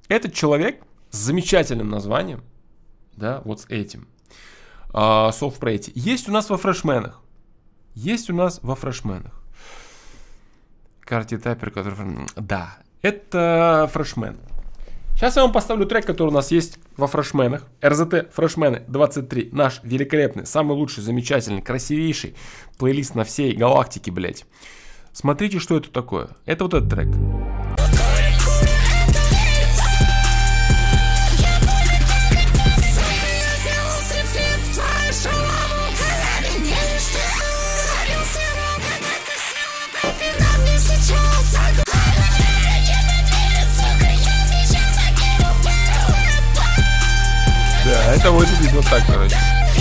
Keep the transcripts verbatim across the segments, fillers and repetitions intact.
Этот человек с замечательным названием, да, вот с этим, uh, Soft Pretty, есть у нас во фрешменах. Есть у нас во фрешменах. Карти Таппер, который... Да, это фрешмен. Сейчас я вам поставлю трек, который у нас есть во фрешменах. эр зет ти Фрешмены двадцать три. Наш великолепный, самый лучший, замечательный, красивейший плейлист на всей галактике, блять. Смотрите, что это такое. Это вот этот трек. Да, это выглядит вот так, короче.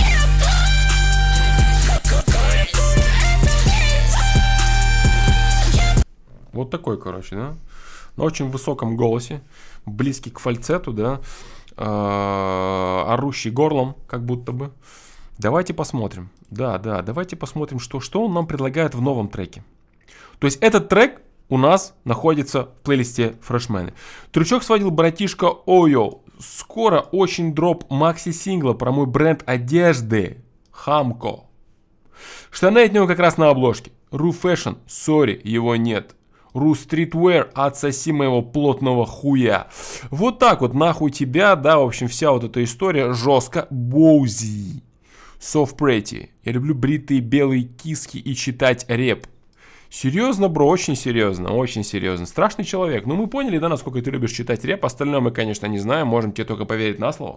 Вот такой, короче, да. На очень высоком голосе, близкий к фальцету, да. Э-э- орущий горлом, как будто бы. Давайте посмотрим. Да, да, давайте посмотрим, что, что он нам предлагает в новом треке. То есть этот трек у нас находится в плейлисте Фрешмены. Трючок сводил братишка Ойо. Скоро очень дроп макси-сингла про мой бренд одежды Хамко. Штаны от него как раз на обложке. Ру Fashion, сори, его нет. Ру Streetwear, отсоси моего плотного хуя. Вот так вот, нахуй тебя, да, в общем, вся вот эта история жестко. Боузи. Soft Pretty. Я люблю бритые белые киски и читать рэп. Серьезно, бро, очень серьезно, очень серьезно. Страшный человек. Ну, мы поняли, да, насколько ты любишь читать рэп. Остальное мы, конечно, не знаем. Можем тебе только поверить на слово.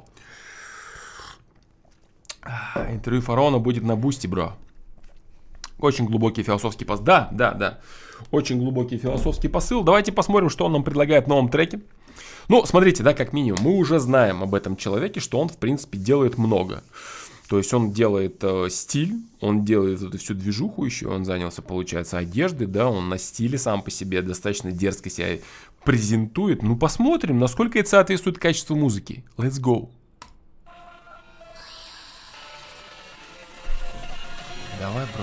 Интервью Фараона будет на бусти, бро. Очень глубокий философский посыл. Да, да, да. Очень глубокий философский посыл. Давайте посмотрим, что он нам предлагает в новом треке. Ну, смотрите, да, как минимум, мы уже знаем об этом человеке, что он, в принципе, делает много. То есть он делает э, стиль, он делает эту всю движуху еще, он занялся, получается, одеждой, да, он на стиле сам по себе достаточно дерзко себя презентует. Ну, посмотрим, насколько это соответствует качеству музыки. Let's go. Давай, бро.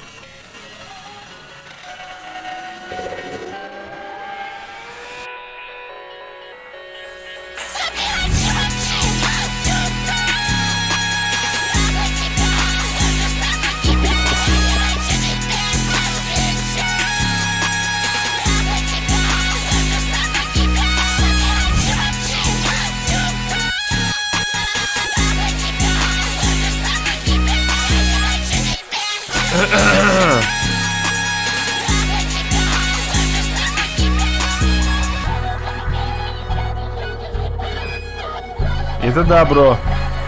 Это да, бро.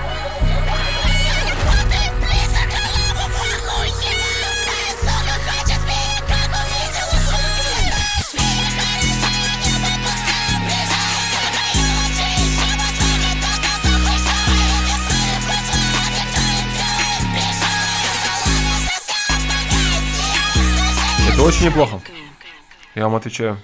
Это очень неплохо. Я вам отвечаю.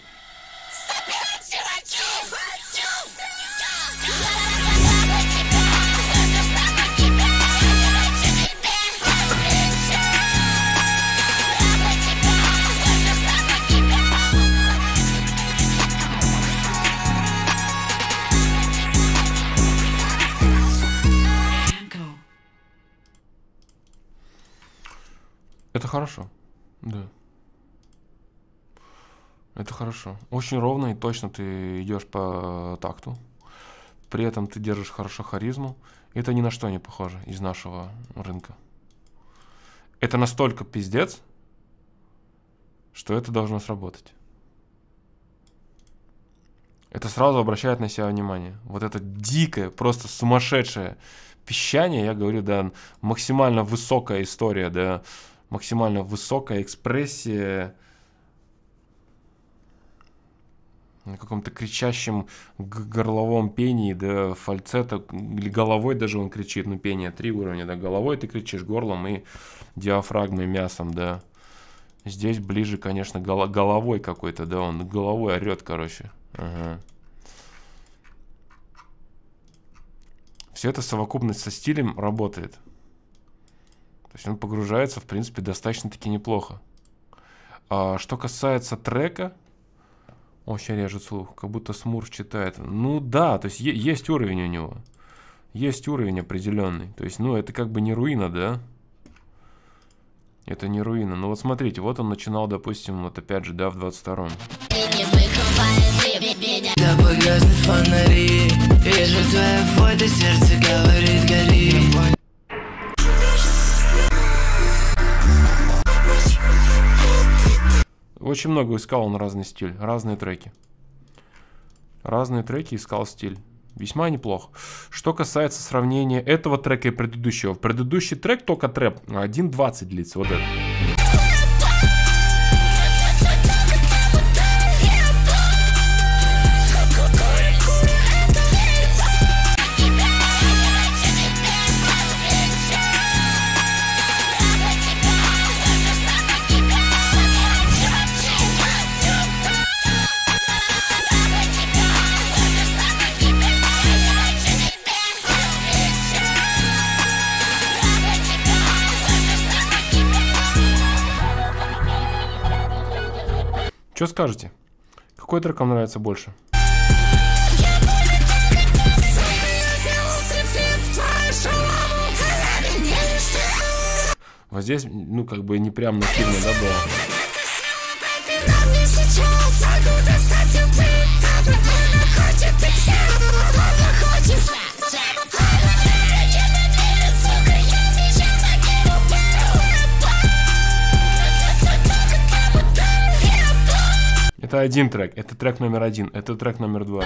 Это хорошо, да. Это хорошо. Очень ровно и точно ты идешь по такту. При этом ты держишь хорошо харизму. Это ни на что не похоже из нашего рынка. Это настолько пиздец, что это должно сработать. Это сразу обращает на себя внимание. Вот это дикое, просто сумасшедшее пищание, я говорю, да, максимально высокая история, да, максимально высокая экспрессия на каком-то кричащем горловом пении, да, фальцета, или головой даже он кричит, ну, пение три уровня, да, головой ты кричишь, горлом и диафрагмой, мясом, да. Здесь ближе, конечно, голо- головой какой-то, да, он головой орет, короче. Ага. Все это совокупность со стилем работает. То есть он погружается, в принципе, достаточно-таки неплохо. А что касается трека, Очень режет слух, как будто Смурф читает. Ну да, то есть есть уровень у него. Есть уровень определенный. То есть, ну, это как бы не руина, да? Это не руина. Ну вот смотрите, вот он начинал, допустим, вот опять же, да, в двадцать втором. Да погаснут фонари, вижу твое фото, сердце говорит гори. Очень много искал он разный стиль, разные треки. Разные треки искал стиль. Весьма неплохо. Что касается сравнения этого трека и предыдущего. Предыдущий трек, только трэп, один двадцать длится, вот это. Что скажете? Какой трек вам нравится больше? Вот здесь, ну, как бы не прям нативно, да, было? Это один трек, это трек номер один, это трек номер два.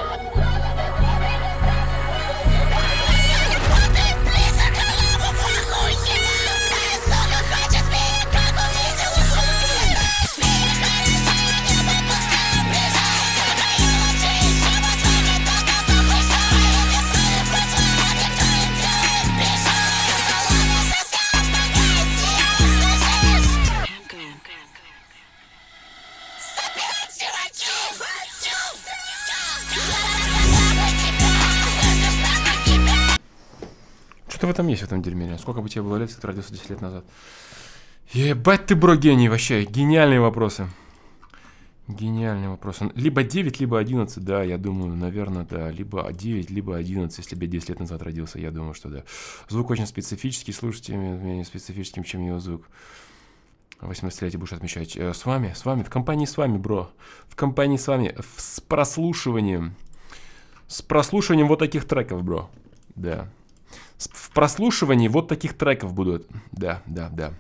Что в этом есть, в этом дерьме? Сколько бы тебе было лет, если ты родился десять лет назад? Ебать ты, бро, гений вообще. Гениальные вопросы. Гениальные вопросы. Либо девять, либо одиннадцать, да, я думаю, наверное, да. Либо девять, либо одиннадцать, если бы я десять лет назад родился, я думаю, что да. Звук очень специфический, слушайте, менее специфическим, чем его звук. восемнадцатилетие будешь отмечать. Э, с вами, с вами, в компании с вами, бро. В компании с вами, с прослушиванием. С прослушиванием вот таких треков, бро. Да. В прослушивании вот таких треков будут. Да, да, да.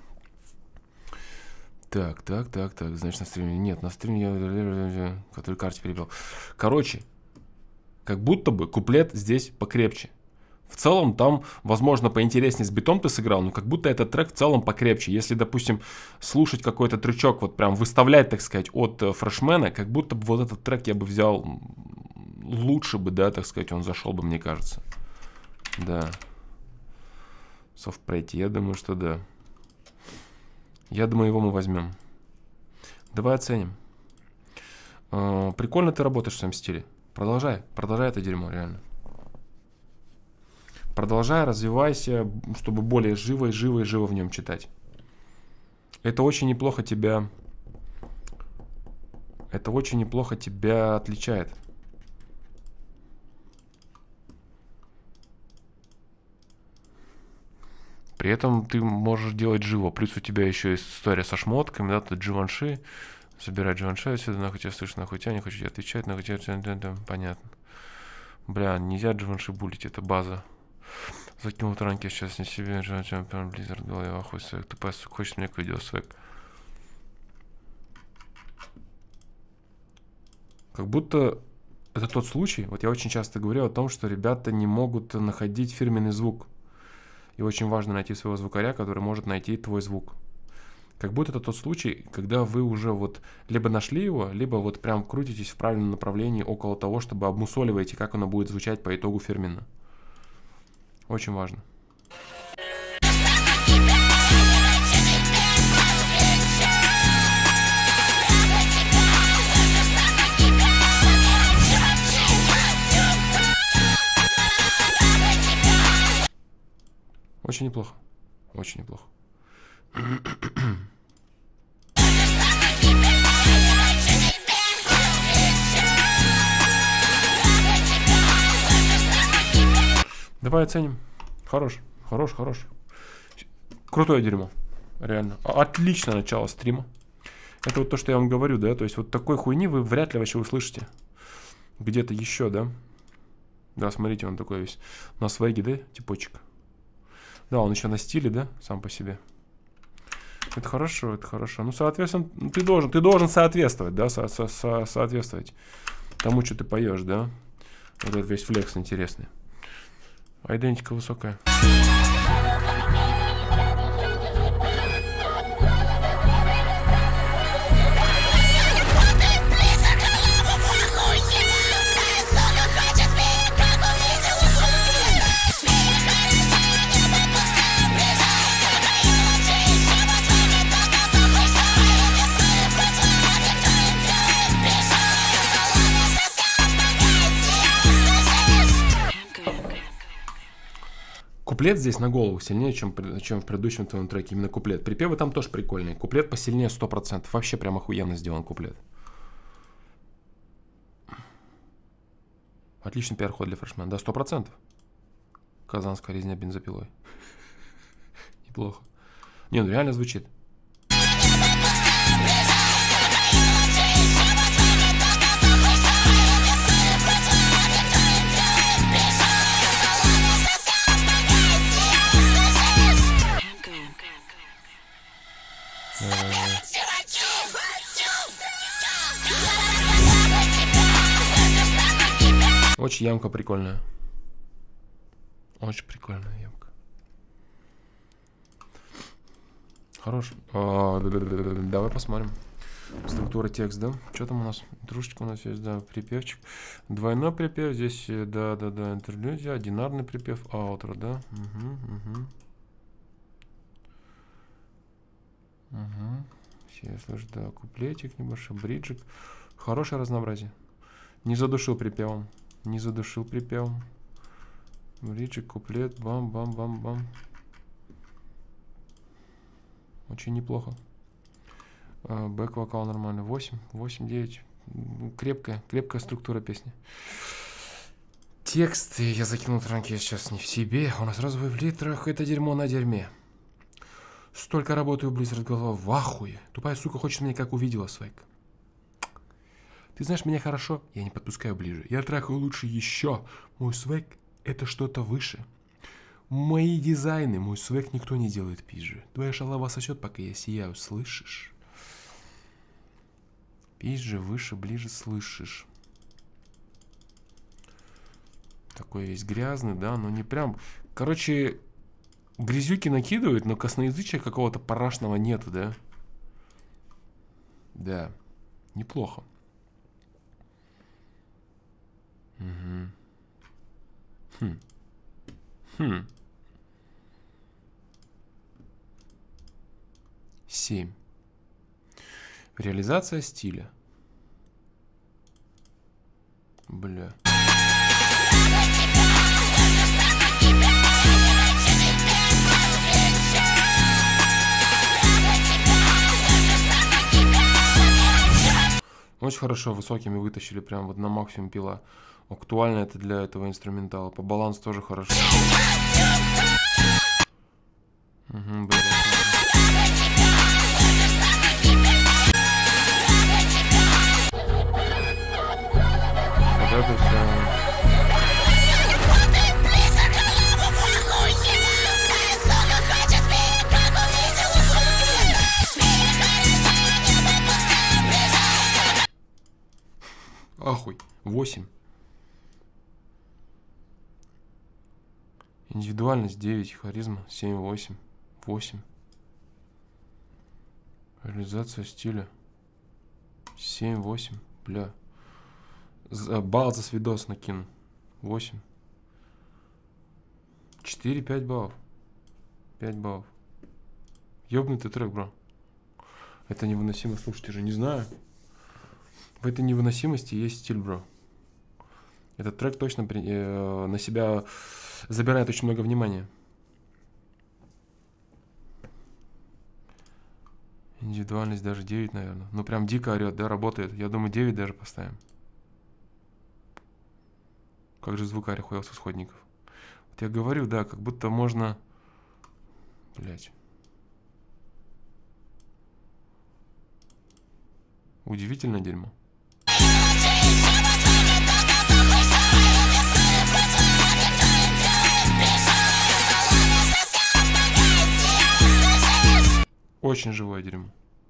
Так, так, так, так. Значит, на стриме... Нет, на стриме я... Который карте перебил. Короче, как будто бы куплет здесь покрепче. В целом там, возможно, поинтереснее с битом ты сыграл, но как будто этот трек в целом покрепче. Если, допустим, слушать какой-то трючок, вот прям выставлять, так сказать, от фрешмена, как будто бы вот этот трек я бы взял лучше бы, да, так сказать, он зашел бы, мне кажется. Да. Софтпрейти, я думаю, что да. Я думаю, его мы возьмем. Давай оценим. Э, прикольно ты работаешь в своем стиле. Продолжай, продолжай это дерьмо, реально. Продолжай, развивайся, чтобы более живо и живо и живо в нем читать. Это очень неплохо тебя... Это очень неплохо тебя отличает. При этом ты можешь делать живо. Плюс у тебя еще есть история со шмотками, да, тут Givenchy. Забирай Givenchy отсюда, нахуй тебя слышно, нахуй тебя, не хочу тебе отвечать, нахуй тебя, понятно. Бля, нельзя Givenchy булить, это база. Закинул ранки сейчас не себе, Givenchy, Blizzard, в голове, охуй, свек, тупая, сука, хочешь мне какое видео, свек. Как будто это тот случай, вот я очень часто говорю о том, что ребята не могут находить фирменный звук. И очень важно найти своего звукаря, который может найти твой звук. Как будто это тот случай, когда вы уже вот либо нашли его, либо вот прям крутитесь в правильном направлении около того, чтобы обмусоливаете, как оно будет звучать по итогу фирменно. Очень важно. Очень неплохо. Очень неплохо. Давай оценим. Хорош, хорош, хорош. Крутое дерьмо. Реально. Отличное начало стрима. Это вот то, что я вам говорю, да? То есть вот такой хуйни вы вряд ли вообще услышите. Где-то еще, да? Да, смотрите, он такой весь на свеге, да, типочек. Да, он еще на стиле, да, сам по себе. Это хорошо, это хорошо. Ну, соответственно, ты должен, ты должен соответствовать, да, со со со соответствовать тому, что ты поешь, да. Вот этот весь флекс интересный. А идентика высокая. Куплет здесь на голову сильнее, чем, чем в предыдущем твоем треке. Именно куплет. Припевы там тоже прикольные. Куплет посильнее сто процентов. Вообще прям охуенно сделан куплет. Отличный пиар-ход для фрешмена. Да, сто процентов. Казанская резня бензопилой. Неплохо. Не, ну реально звучит. Очень ямка прикольная. Очень прикольная ямка. Хорош. А, давай посмотрим. Структура текст, да? Что там у нас? Дружечка у нас есть, да, припевчик. Двойной припев. Здесь, да, да, да, интерлюдия. Одинарный припев. Аутро, да? Угу, угу. Угу. Все, я слышу, да, куплетик небольшой, бриджик. Хорошее разнообразие. Не задушил припевом. Не задушил припевом. Бриджик, куплет, бам-бам-бам-бам. Очень неплохо. Бэк-вокал нормально. восемь, восемь, девять. Крепкая, крепкая структура песни. Текст я закинул в ранки, я сейчас не в себе. У нас разовый в литрах. Это дерьмо на дерьме. Столько работаю, Blizzard, голова в ахуе. Тупая сука хочет меня как увидела, свайк. Ты знаешь меня хорошо, я не подпускаю ближе. Я трахаю лучше еще. Мой свек — это что-то выше. Мои дизайны, мой свек никто не делает пизже. Твоя шалава сосет, пока я сияю, слышишь? Пизже, выше, ближе, слышишь. Такой весь грязный, да, но не прям... Короче, грязюки накидывают, но косноязычия какого-то парашного нету, да? Да, неплохо. Угу. Хм. Хм. семь. Реализация стиля. Бля. Очень хорошо, высокими вытащили, прям вот на максимум пила. Актуально это для этого инструментала. По балансу тоже хорошо. Угу, блин. Вот это все. Ахуй. восемь. Индивидуальность девять, харизма семь, восемь, восемь. Реализация стиля семь, восемь, бля. За, балл за свидос накину. восемь. четыре, пять баллов. пять баллов. Ёбнутый трек, бро. Это невыносимо слушать, я же не знаю. В этой невыносимости есть стиль, бро. Этот трек точно при, э, на себя забирает очень много внимания. Индивидуальность даже девять, наверное. Ну, прям дико орет, да, работает. Я думаю, девять даже поставим. Как же звукарь охуел с исходников. Вот я говорю, да, как будто можно... Блять. Удивительное дерьмо. Очень живое дерьмо.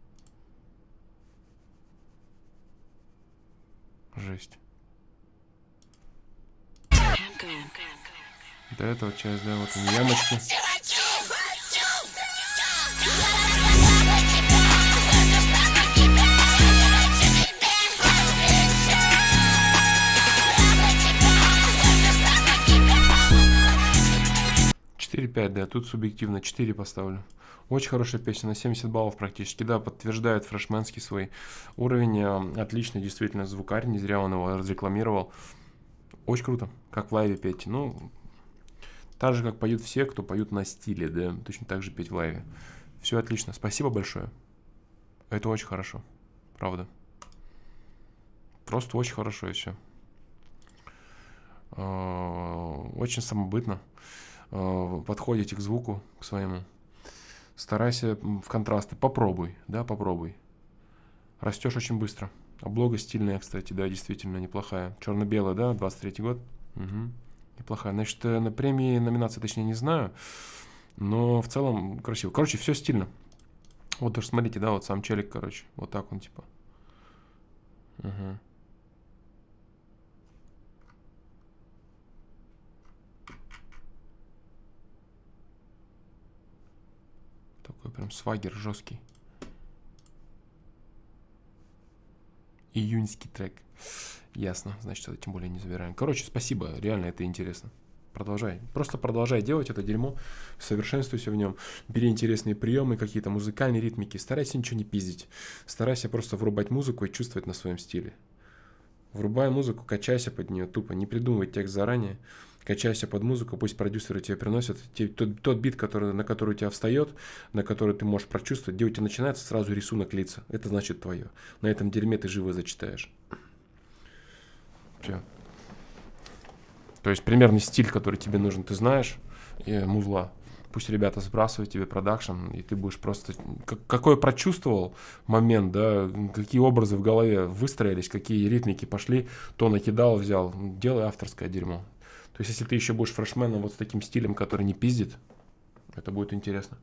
Жесть. До этого часть, да, вот они ямочки. четыре пять, да, тут субъективно четыре поставлю. Очень хорошая песня, на семьдесят баллов практически, да, подтверждает фрешменский свой уровень. Отличный, действительно, звукарь, не зря он его разрекламировал. Очень круто, как в лайве петь. Ну, так же, как поют все, кто поют на стиле, да, точно так же петь в лайве. Все отлично, спасибо большое. Это очень хорошо, правда. Просто очень хорошо и все. Очень самобытно подходите к звуку, к своему. Старайся в контрасты. Попробуй, да, попробуй. Растешь очень быстро. Облога стильная, кстати, да, действительно неплохая. Черно-белая, да, двадцать третий год. Угу. Неплохая. Значит, на премии номинации, точнее, не знаю. Но в целом красиво. Короче, все стильно. Вот даже смотрите, да, вот сам челик, короче. Вот так он, типа. Угу. Такой прям свагер жесткий. Июньский трек. Ясно, значит, это тем более не забираем. Короче, спасибо, реально это интересно. Продолжай. Просто продолжай делать это дерьмо, совершенствуйся в нем. Бери интересные приемы, какие-то музыкальные ритмики. Старайся ничего не пиздить. Старайся просто врубать музыку и чувствовать на своем стиле. Врубай музыку, качайся под нее тупо. Не придумывай текст заранее. Качайся под музыку, пусть продюсеры тебе приносят тот, тот бит, который, на который у тебя встает, на который ты можешь прочувствовать, где у тебя начинается сразу рисунок лица. Это значит твое. На этом дерьме ты живо зачитаешь. Все. То есть примерный стиль, который тебе нужен, ты знаешь, и музла. Пусть ребята сбрасывают тебе продакшн, и ты будешь просто... Какой прочувствовал момент, да, какие образы в голове выстроились, какие ритмики пошли, то накидал, взял. Делай авторское дерьмо. То есть, если ты еще будешь фрешменом вот с таким стилем, который не пиздит, это будет интересно.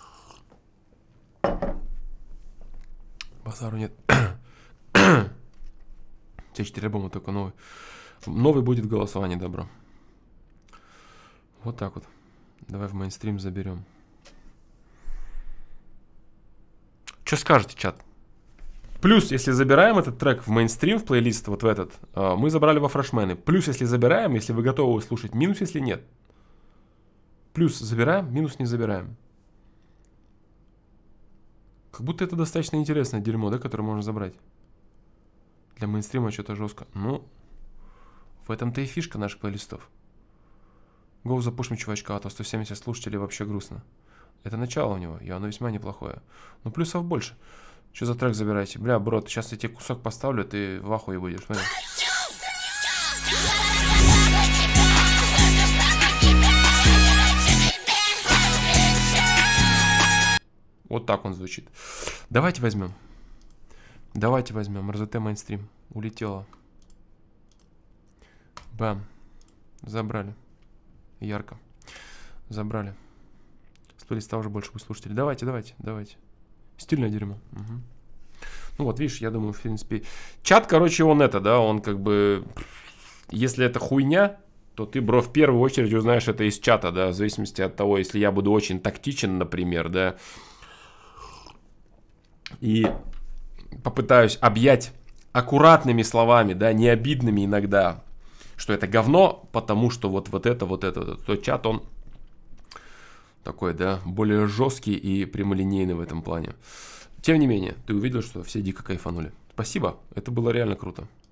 Базару нет. Те четыре альбома только новый. Новый будет голосование, добро. Вот так вот. Давай в мейнстрим заберем. Что скажете, чат? Плюс, если забираем этот трек в мейнстрим, в плейлист, вот в этот, мы забрали во фрешмены. Плюс, если забираем, если вы готовы слушать. Минус, если нет. Плюс забираем, минус не забираем. Как будто это достаточно интересное дерьмо, да, которое можно забрать. Для мейнстрима что-то жестко. Ну, в этом-то и фишка наших плейлистов. Гоу запушим чувачка, а то сто семьдесят слушателей вообще грустно. Это начало у него, и оно весьма неплохое. Но плюсов больше. Что за трек забираете? Бля, брат, сейчас я тебе кусок поставлю, ты в ахуе будешь. Смотри. Вот так он звучит. Давайте возьмем. Давайте возьмем. эр зэ тэ мейнстрим. Улетело. Бам. Забрали. Ярко. Забрали. С плейлиста уже больше будет слушателей. Давайте, давайте, давайте. Стильное дерьмо. Угу. Ну вот, видишь, я думаю, в принципе... Чат, короче, он это, да, он как бы... Если это хуйня, то ты, бро, в первую очередь узнаешь это из чата, да, в зависимости от того, если я буду очень тактичен, например, да, и попытаюсь объять аккуратными словами, да, не обидными иногда, что это говно, потому что вот, вот это, вот это, то чат, он такой, да, более жесткий и прямолинейный в этом плане. Тем не менее, ты увидел, что все дико кайфанули. Спасибо, это было реально круто.